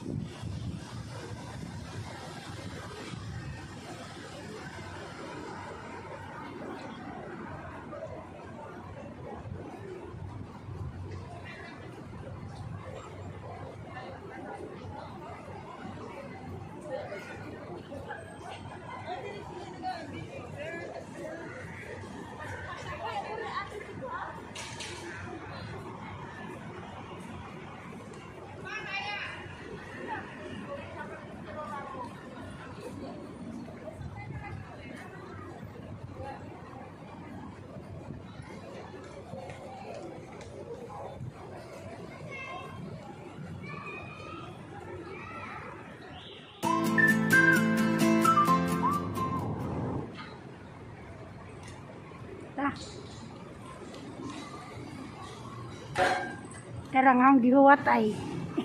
Karangang gihuwat ay.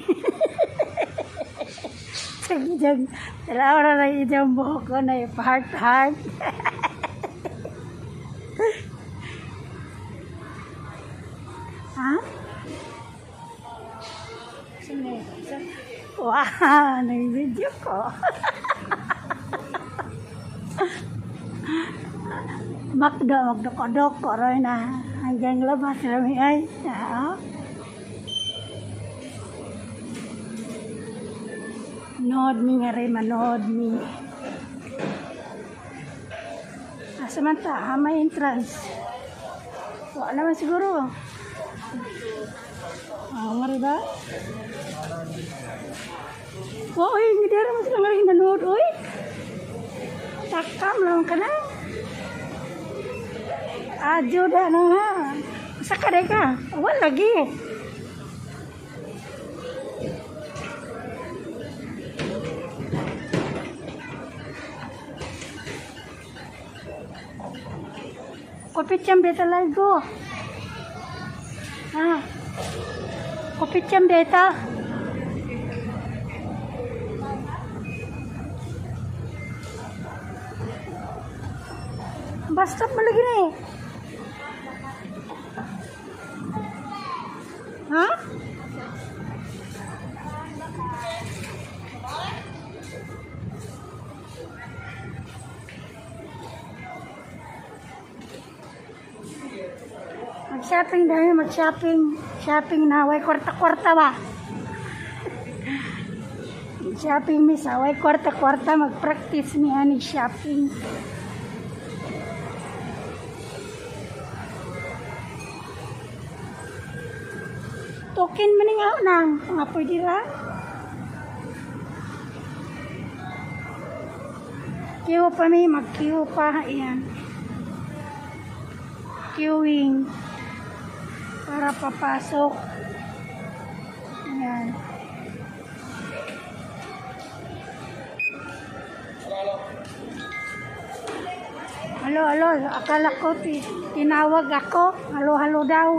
Sige, talawa na yung buhok ko na yung heart. Ha? Wow, nag-video ko. Magdok-dok rin na hanggang labas kami ay. Nood mi nga rin, manood mi. Samanta, may entrance. Wala naman siguro. Nga rin ba? Uy, hindi naman sila nga rin nanood, uy. Takam lang ka na. Adyo na nga. Masa ka rin ka? Wala lagi. Kopit beta lago. Kopit beta. Basta mo lagi ni. Mag-shopping dahil mag-shopping na way kwarta-kwarta ba? Shopping mi sa way kwarta-kwarta mag-practice mi ani shopping. Token maning nang nga pwede ra. Kiyo pa mi mag-kiyo pa yan. Queuing para papasok. Ayan. Halo, akala ko tinawag ako. Halo daw.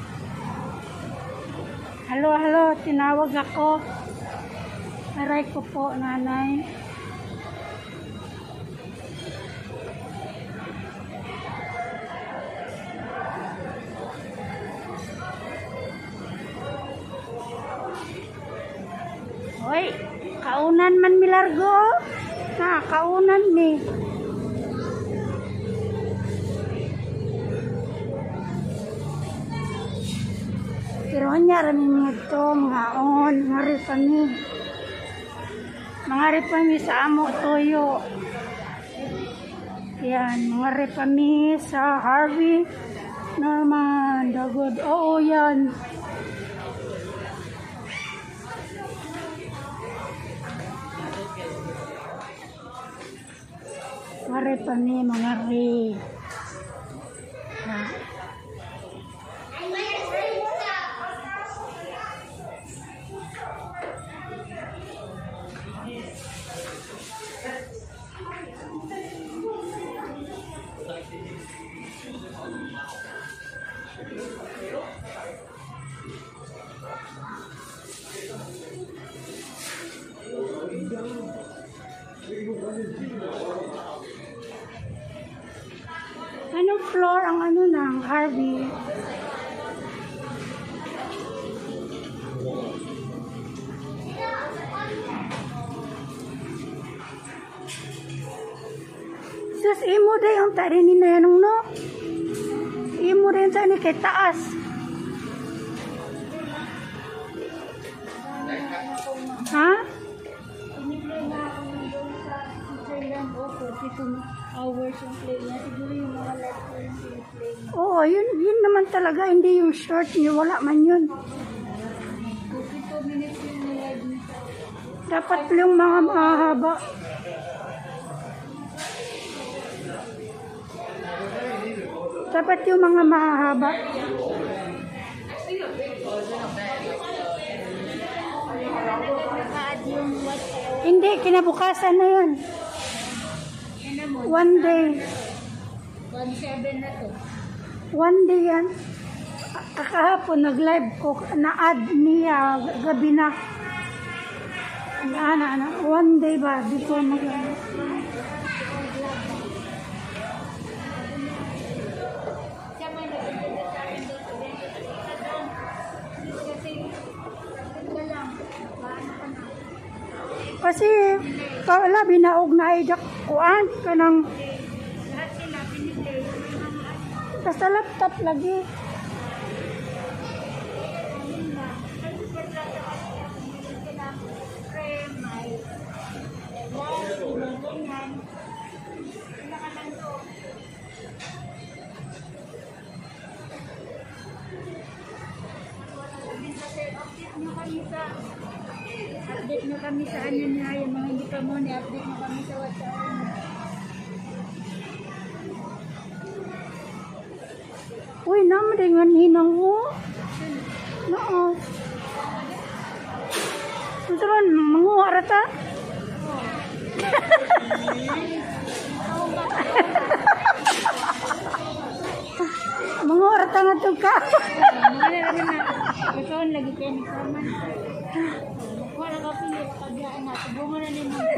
Halo, tinawag ako. Aray ko po, nanay. Hoy, kaunan man milargo. Kaunan ni. Pero nya rami ngito ngaon, ngari kami. Mangari kami sa amo toyo. Yan, mangari kami sa Harvey Norman Dagod. Oo, yan. Mangari kami, mangari. Anong floor ang ano ng Harvey? Sus, imo day yung tari ni Nanong, no? Imo rin sa ni kay taas. Ha? Piniplay na ako doon sa Switzerland o 42 hours yung play niya. Siguro yung mga live ko yung piniplay niya. Oo, yun naman talaga. Hindi yung short niya. Wala man yun. 42 minutes yung live niya. Dapat yung mga mahaba. Dapat yung mga mahaba. Naka-add yung WhatsApp. Hindi, kinabukasan na yun. Ano mo? One day. 1.7 na to. One day yan. Kahapon nag-live ko. Na-add niya gabi na. One day ba? Di ko mag- Siya may nag-edit sa akin doon sa bench. Kasi, ito lang. Paano ka na? Kasi, wala, binaog na ay kuan ka ng Lahat sila piniplay. basta laptop lagi. Update nyo kami sa ano na yung mga hindi pa mo ni-update nyo kami sa WhatsApp. Uy, naman dengan hinang mo. Oo. Susuran, manguha rata. Manguha rata nga ito ka. Mga lagi na, ikaw lagi kayo ni Kaman. Wala ka pili, kabyaan na, tubungan na din mo.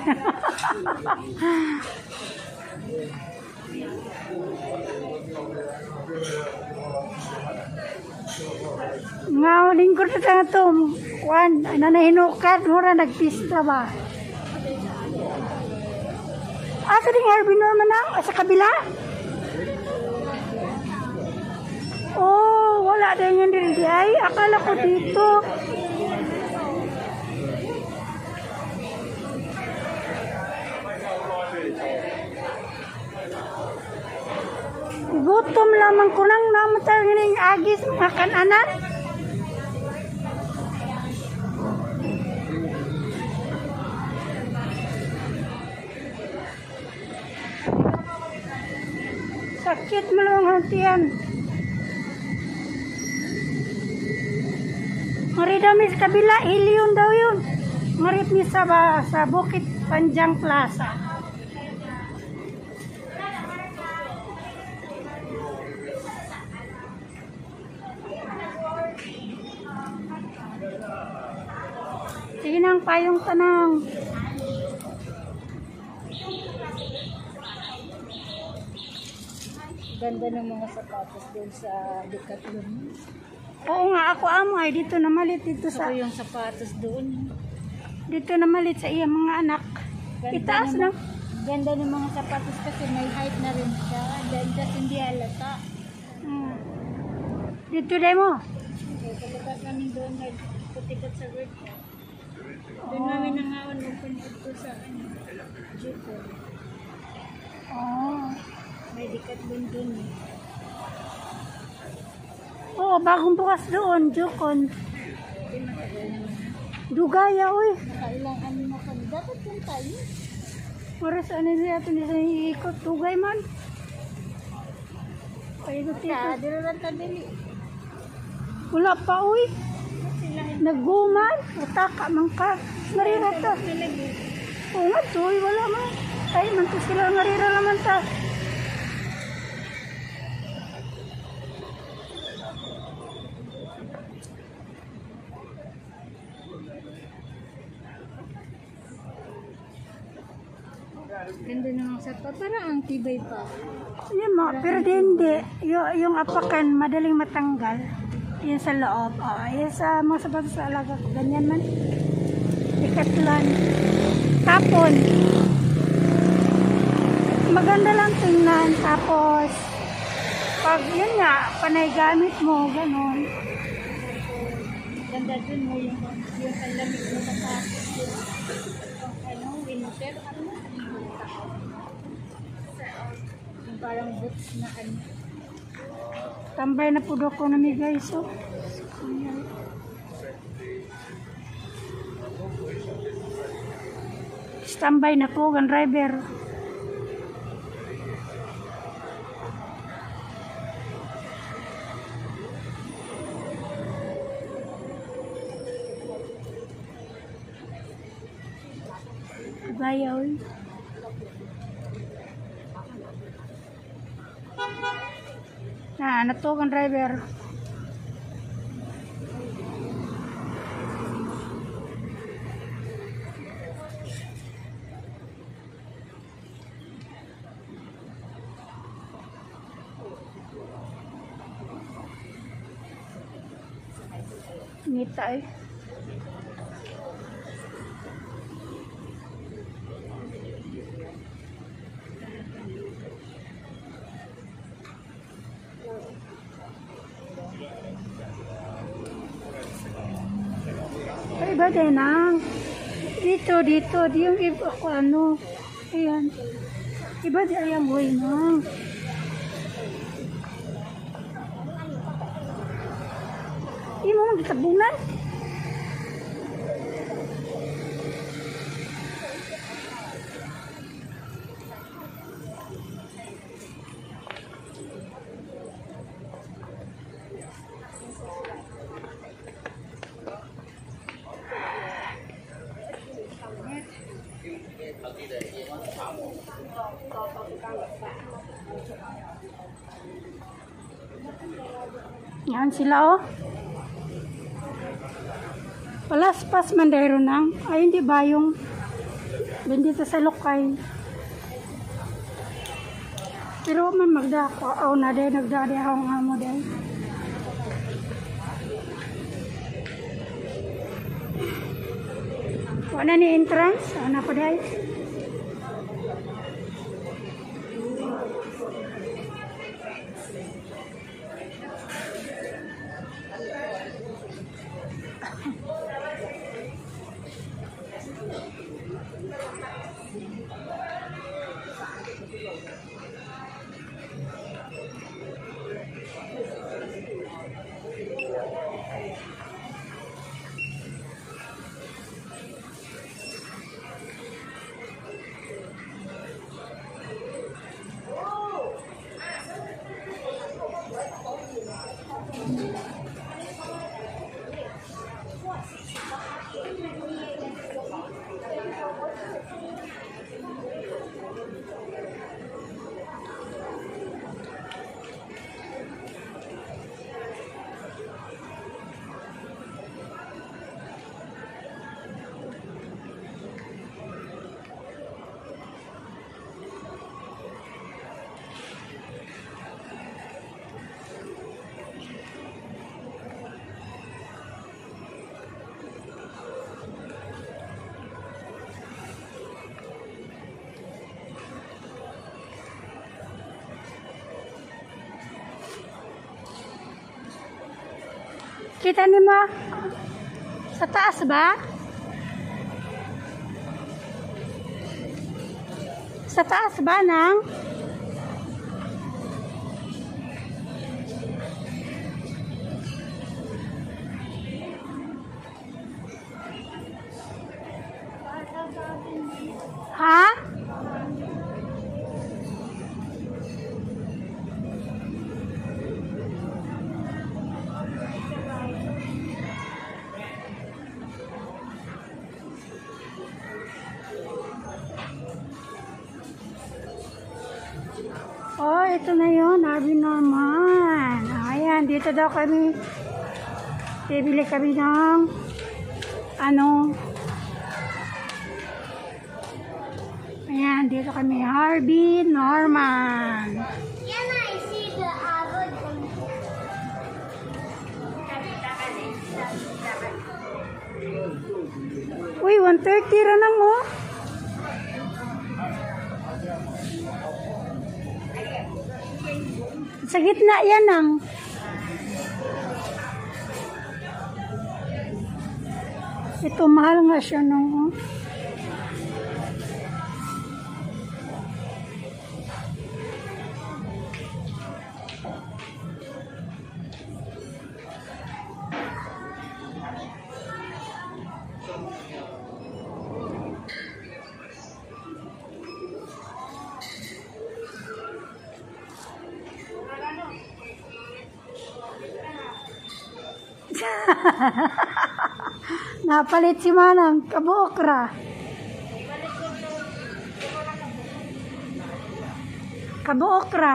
Nga, lingkod na nga ito. Kuan, nanahinukat, mura nagpista ba? Sa ding Harvey Norman na? Sa kabila? Oh, wala din yan din di ay. Akala ko dito. Gutom lamang ko nang namatay ng agis mga kananan. Sakit mo lang ang tiyan. Marit daw sa kabila, Ilion daw yun. Marit mi sa Bukit Panjang Plaza. Sige nang payong tanang. Ganda ng mga sapatos doon sa Decathlon. Oo nga, ako amo ay dito na malit dito sa Ako yung sapatos doon. dito na malit sa iya mga anak. Itaas na. Ganda ng mga sapatos kasi may height na rin siya. Dahil kasi hindi halata. Dito dai mo. Okay, pagkakas namin doon, nagputikat sa work. Doon namin nangawan open ito sa Jupon. Oh. May Decathlon doon eh. Oo, bagong bukas doon, Jukon. Hindi matagal naman. Dugaya, uy. Nakailang ano na kami. Dapat kung tayo. Oras ano niya ito niya iikot. Dugay man. Paikot Kaya, ikot. dito lang tabili. Wala pa, uy. Sila Nagguman. Utaka man ka. Narira ta. nalagi. Oo nga, uy. Wala man. Ay, man to sila narira naman ta. Ganda ng mga sapat. Parang ang tibay pa. Yan mo, pero hindi. Yung apakan, madaling matanggal. Yan sa loob. Yan sa mga sapatos sa alaga ko. Ganyan man. Decathlon. Tapon. maganda lang tingnan. Tapos, pag yun nga, panay gamit mo, ganun. Ganda dun mo yung palamig mo matapos yung winter, yung parang boots na Tambay na po ko na mi guys. So. Ayan. Standby na po ang driver. Bayaw. Nato ang driver. Ngita eh. Ay, iba din ang dito, yung iba ko ano. Ayan. Iba din ayang buhay na. Hindi mo magtabunan. Yan sila oh. Palaspas mandayro nang. Ay hindi ba yung bendito sa lokay. Pero man magdako. Oh na day nagdadi ako nga mo day. Wala ni entrance. Ano pa day? Kita ni mo? Sa taas ba? Sa taas ba nang? Ha? Oh, ito na yun. Harvey Norman. Ayan, dito daw kami. Bibili kami ng ano. Ayan, dito kami. Harvey Norman. Can I see the wood? Uy, 130 ra nang oh. Sa gitna yan ang. Ito, mahal nga siya nung. Napalit si Manang, kabuokra. Kabuokra.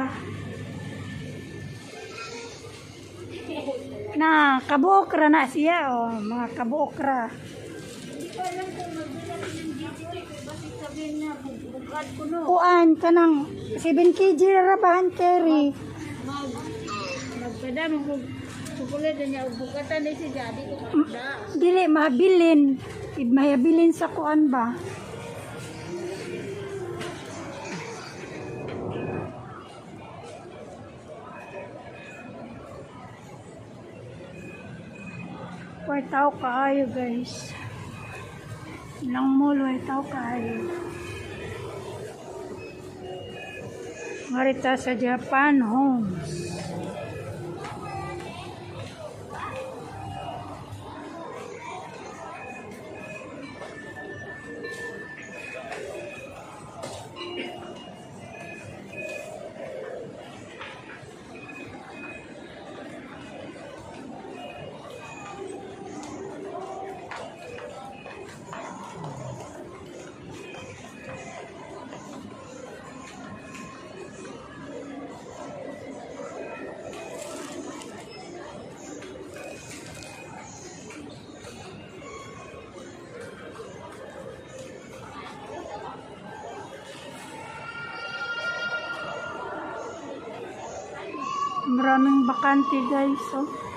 Na, kabuokra na siya, oh, mga kabuokra. Hindi ko alam kung magbilang ng video eh. Bakit sabihin niya, bugad ko no. Kuan ka ng 7 kg rabahan carry. Magpadamang kung sukulit na niya, bugatan na si Daddy ko kapda. Dili mahabilin. Mahabilin sa kuan ba? Tao kaayo guys. Ilang mall tao kaayo. Marita sa Japan Homes. Maraming bakante guys, oh.